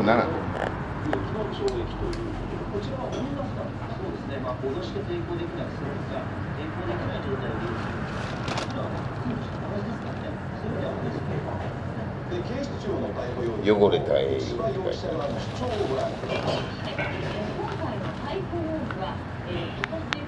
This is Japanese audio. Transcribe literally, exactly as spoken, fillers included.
なら。汚れた英雄って書いてある。 今回の逮捕容疑は、えー